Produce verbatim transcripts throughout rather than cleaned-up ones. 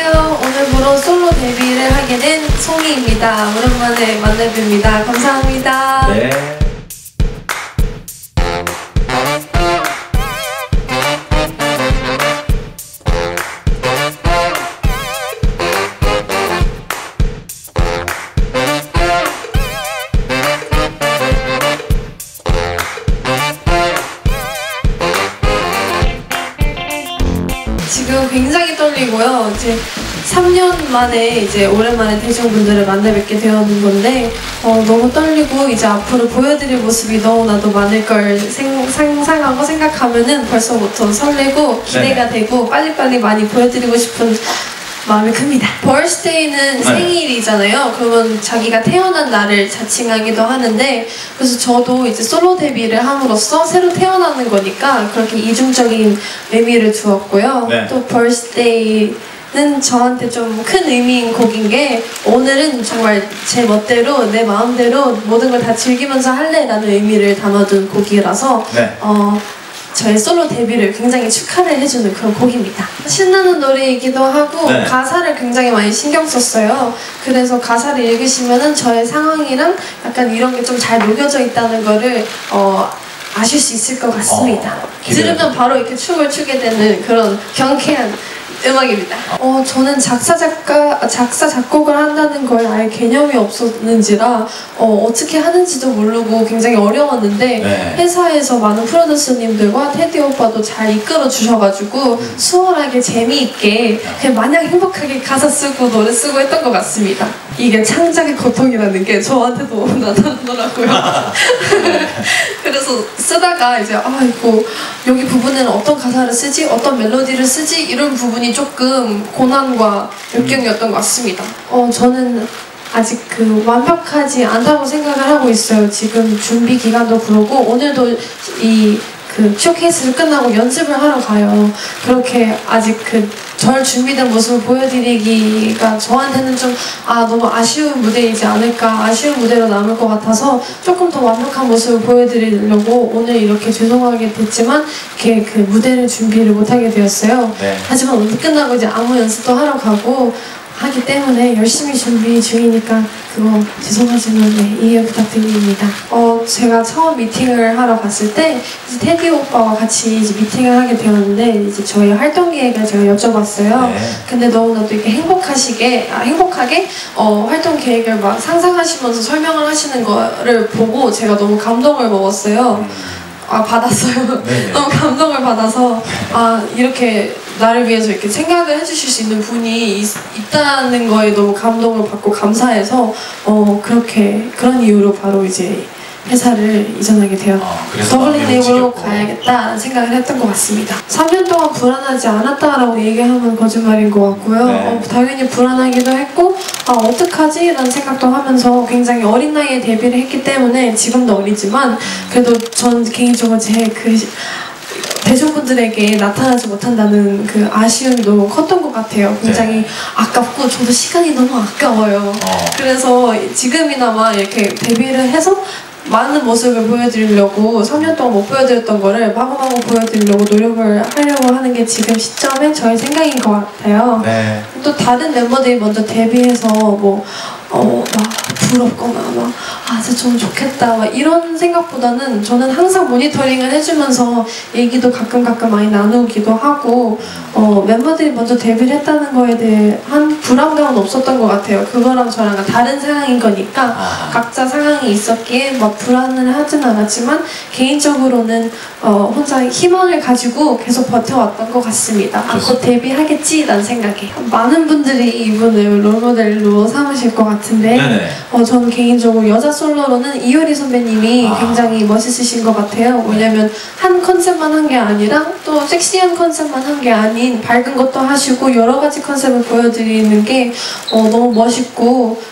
안녕하세요. 오늘부로 솔로 데뷔를 하게 된 송이입니다. 오랜만에 만나뵙니다. 감사합니다. 네. 지금 굉장히 떨리고요. 이제 삼 년 만에 이제 오랜만에 대중분들을 만나 뵙게 되었는 건데 어, 너무 떨리고 이제 앞으로 보여드릴 모습이 너무나도 많을 걸 생, 상상하고 생각하면은 벌써부터 설레고 기대가 네. 되고 빨리빨리 많이 보여드리고 싶은 마음이 큽니다. birthday는 네. 생일이잖아요. 그러면 자기가 태어난 날을 자칭하기도 하는데 그래서 저도 이제 솔로 데뷔를 함으로써 새로 태어나는 거니까 그렇게 이중적인 의미를 두었고요. 네. 또 birthday는 저한테 좀 큰 의미인 곡인 게 오늘은 정말 제 멋대로 내 마음대로 모든 걸 다 즐기면서 할래라는 의미를 담아둔 곡이라서 네. 어, 저의 솔로 데뷔를 굉장히 축하를 해주는 그런 곡입니다. 신나는 노래이기도 하고 네. 가사를 굉장히 많이 신경 썼어요. 그래서 가사를 읽으시면은 저의 상황이랑 약간 이런 게 좀 잘 녹여져 있다는 거를 어, 아실 수 있을 것 같습니다. 어, 들으면 바로 이렇게 춤을 추게 되는 그런 경쾌한 음악입니다. 어, 저는 작사, 작가, 작사, 작곡을 한다는 거에 아예 개념이 없었는지라 어, 어떻게 하는지도 모르고 굉장히 어려웠는데 네. 회사에서 많은 프로듀서님들과 테디 오빠도 잘 이끌어 주셔가지고 음. 수월하게 재미있게 그냥 마냥 행복하게 가사 쓰고 노래 쓰고 했던 것 같습니다. 이게 창작의 고통이라는 게 저한테도 나타나더라고요. 그래서 쓰다가 이제 아 이거 여기 부분에는 어떤 가사를 쓰지? 어떤 멜로디를 쓰지? 이런 부분이 조금 고난과 역경이었던 것 같습니다. 어 저는 아직 그 완벽하지 않다고 생각을 하고 있어요. 지금 준비 기간도 그러고 오늘도 이 그 쇼케이스를 끝나고 연습을 하러 가요. 그렇게 아직 그 절 준비된 모습을 보여드리기가 저한테는 좀 아 너무 아쉬운 무대이지 않을까, 아쉬운 무대로 남을 것 같아서 조금 더 완벽한 모습을 보여드리려고 오늘 이렇게 죄송하게 됐지만 이렇게 그 무대를 준비를 못하게 되었어요. 네. 하지만 오늘 끝나고 이제 안무 연습도 하러 가고 하기 때문에 열심히 준비 중이니까 그거 죄송하지만 네, 이해 부탁드립니다. 어, 제가 처음 미팅을 하러 갔을 때 이제 테디 오빠와 같이 이제 미팅을 하게 되었는데 이제 저희 활동 계획을 제가 여쭤봤어요. 네. 근데 너무나도 이렇게 행복하시게, 아, 행복하게 어, 활동 계획을 막 상상하시면서 설명을 하시는 거를 보고 제가 너무 감동을 먹었어요. 아 받았어요. 너무 감동을 받아서 아 이렇게 나를 위해서 이렇게 생각을 해주실 수 있는 분이 있, 있다는 거에 너무 감동을 받고 감사해서 어 그렇게 그런 이유로 바로 이제 회사를 이전하게 되었고 아, 더블린 네이버로 가야겠다 생각을 했던 것 같습니다. 삼 년 동안 불안하지 않았다라고 얘기하면 거짓말인 것 같고요. 네. 어, 당연히 불안하기도 했고 아 어떡하지? 라는 생각도 하면서 굉장히 어린 나이에 데뷔를 했기 때문에 지금도 어리지만 그래도 전 개인적으로 제 그 대중분들에게 나타나지 못한다는 그 아쉬움도 컸던 것 같아요. 굉장히 네. 아깝고 저도 시간이 너무 아까워요. 어. 그래서 지금이나마 이렇게 데뷔를 해서 많은 모습을 보여드리려고 삼 년 동안 못 보여드렸던 거를 마구마구 보여드리려고 노력을 하려고 하는 게 지금 시점에 저의 생각인 것 같아요. 네. 또 다른 멤버들이 먼저 데뷔해서 뭐 어, 막 부럽거나 막 아, 진짜 좀 좋겠다 막 이런 생각보다는 저는 항상 모니터링을 해주면서 얘기도 가끔 가끔 많이 나누기도 하고 어, 멤버들이 먼저 데뷔를 했다는 거에 대한 불안감은 없었던 것 같아요. 그거랑 저랑 다른 상황인 거니까 아. 각자 상황이 있었기에 막 불안을 하진 않았지만 개인적으로는 어, 혼자 희망을 가지고 계속 버텨왔던 것 같습니다. 아, 곧 데뷔하겠지? 라는 생각에 많은 분들이 이분을 롤모델로 삼으실 것 같은데 어, 저는 개인적으로 여자 솔로로는 이효리 선배님이 아. 굉장히 멋있으신 것 같아요. 왜냐면 한 컨셉만 한 게 아니라 또 섹시한 컨셉만 한 게 아닌 밝은 것도 하시고 여러 가지 컨셉을 보여드리는 게 어, 너무 멋있고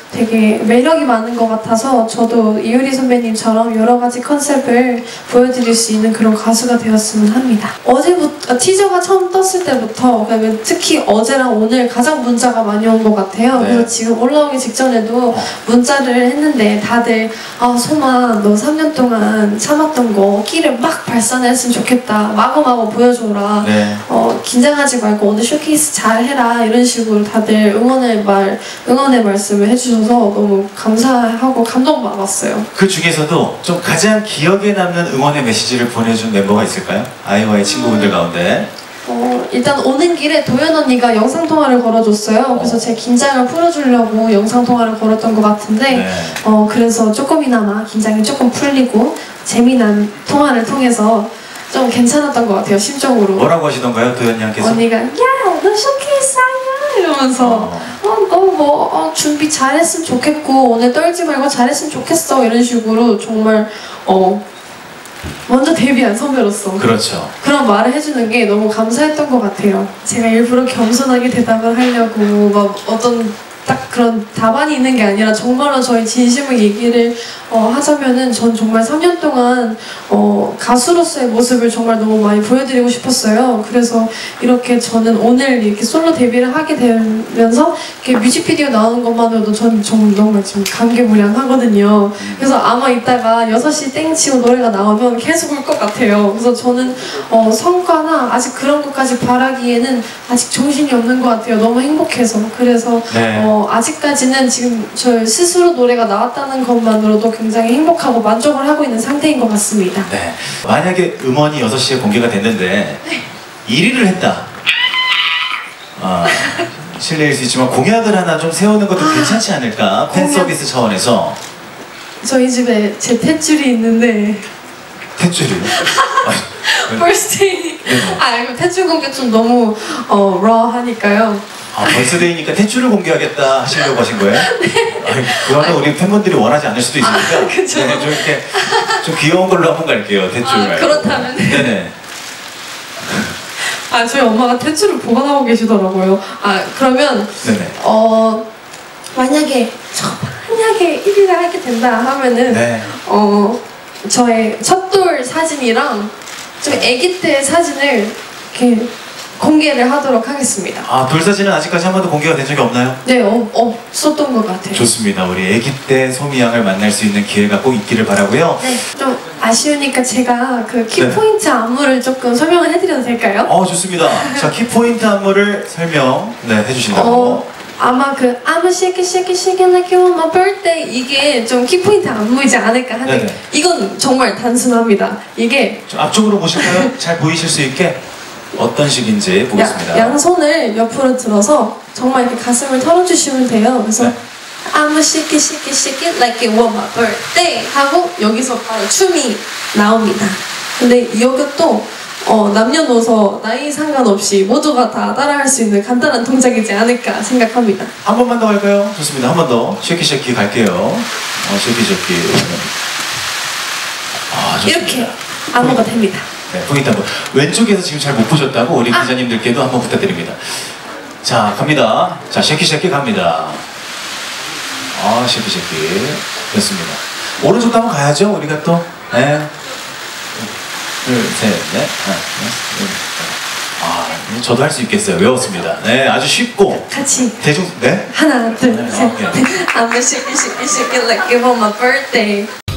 되게 매력이 많은 것 같아서 저도 이효리 선배님처럼 여러 가지 컨셉을 보여드릴 수 있는 그런 가수가 되었으면 합니다. 어제부터 티저가 처음 떴을 때부터 그러면 특히 어제랑 오늘 가장 문자가 많이 온 것 같아요. 네. 그래서 지금 올라오기 직전에도 문자를 했는데 다들 아 소마 너 삼 년 동안 참았던 거 끼를 막 발산했으면 좋겠다. 마구마구 보여줘라. 네. 어, 긴장하지 말고 오늘 쇼케이스 잘 해라 이런 식으로 다들 응원의 말, 응원의 말씀을 해주셔서 너무 감사하고 감동받았어요. 그 중에서도 좀 가장 기억에 남는 응원의 메시지를 보내준 멤버가 있을까요? 아이와의 친구분들 가운데. 어, 일단 오는 길에 도연 언니가 영상통화를 걸어줬어요. 그래서 제 긴장을 풀어주려고 영상통화를 걸었던 것 같은데 네. 어, 그래서 조금이나마 긴장이 조금 풀리고 재미난 통화를 통해서 좀 괜찮았던 것 같아요, 심적으로. 뭐라고 하시던가요, 도연이 양께서? 언니가 야, 너 쇼케이스 하냐? 이러면서 어. 어, 너 뭐 어, 준비 잘했으면 좋겠고 오늘 떨지 말고 잘했으면 좋겠어 이런 식으로 정말 어 먼저 데뷔한 선배로서 그렇죠. 그런 말을 해주는 게 너무 감사했던 것 같아요. 제가 일부러 겸손하게 대답을 하려고 막 어떤 딱 그런 답안이 있는 게 아니라 정말로 저희 진심을 얘기를 어, 하자면은 전 정말 삼 년 동안 어, 가수로서의 모습을 정말 너무 많이 보여드리고 싶었어요. 그래서 이렇게 저는 오늘 이렇게 솔로 데뷔를 하게 되면서 이렇게 뮤직비디오 나오는 것만으로도 전 정말 지금 감개무량하거든요. 그래서 아마 이따가 여섯 시 땡치고 노래가 나오면 계속 울 것 같아요. 그래서 저는 어, 성과나 아직 그런 것까지 바라기에는 아직 정신이 없는 것 같아요. 너무 행복해서. 그래서 네. 어, 아직까지는 지금 저 스스로 노래가 나왔다는 것만으로도 굉장히 행복하고 만족을 하고 있는 상태인 것 같습니다. 네. 만약에 음원이 여섯 시에 공개가 됐는데 일 위를 했다. 아, 실례일 수 있지만 공약을 하나 좀 세우는 것도 괜찮지 않을까? 팬 공약. 서비스 차원에서. 저희 집에 제 탯줄이 있는데 탯줄이요? 벌스데이 네. 아 이거 탯줄 공개 좀 너무 어 러하니까요. 아, 벌스데이니까 탯줄을 공개하겠다 하시려고 하신 거예요? 네. 그러면 우리 팬분들이 원하지 않을 수도 있으니까 아, 그쵸. 네, 좀 이렇게 좀 귀여운 걸로 한번 갈게요. 탯줄 아, 말고. 그렇다면. 네네. 아 저희 엄마가 탯줄을 보관하고 계시더라고요. 아 그러면 네네. 어 만약에 저 만약에 일 위를 하게 된다 하면은 네. 어 저의 첫돌 사진이랑 좀 아기 때 사진을 이렇게 공개를 하도록 하겠습니다. 아, 돌사진은 아직까지 한 번도 공개가 된 적이 없나요? 네, 어, 없었던 것 같아요. 좋습니다. 우리 아기 때 소미 양을 만날 수 있는 기회가 꼭 있기를 바라고요. 네, 좀 아쉬우니까 제가 그 키포인트 네. 안무를 조금 설명을 해드려도 될까요? 어, 좋습니다. 자, 키포인트 안무를 설명 네, 해주신다고. 어, 아마 그 I'm a shake it, shake it, shake it like you want my birthday 이게 좀 키포인트 안무이지 않을까 하는데 네네. 이건 정말 단순합니다. 이게 좀 앞쪽으로 보실까요? 잘 보이실 수 있게 어떤 식인지 보겠습니다. 야, 양손을 옆으로 들어서 정말 이렇게 가슴을 털어주시면 돼요. 그래서 네. I'm a shake it, shake it, shake it like it was my birthday 하고 여기서 바로 춤이 나옵니다. 근데 이것도 어, 남녀노소 나이 상관없이 모두가 다 따라할 수 있는 간단한 동작이지 않을까 생각합니다. 한 번만 더 갈까요? 좋습니다. 한 번 더. 쉐키 쉐키 갈게요. 어, 쉐키 쉐키. 아, 좋습니다. 이렇게 안무가 됩니다. 네, 포인트 한번. 왼쪽에서 지금 잘 못 보셨다고 우리 아. 기자님들께도 한번 부탁드립니다. 자, 갑니다. 자, 쉐키 쉐키 갑니다. 아, 쉐키 쉐키. 됐습니다. 오른쪽도 한번 가야죠, 우리가 또. 네. 둘, 셋, 넷, 하나, 둘, 셋. 아, 저도 할 수 있겠어요. 외웠습니다. 네, 아주 쉽고. 같이 대중, 네? 하나, 둘, 네, 셋. 오케이. I'm a shake it, shake it, shake it like it was my birthday.